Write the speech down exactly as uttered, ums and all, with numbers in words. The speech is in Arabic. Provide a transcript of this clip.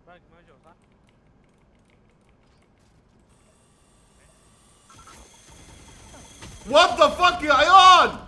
باك ما جو صح؟ وات ذا فك يا عيال.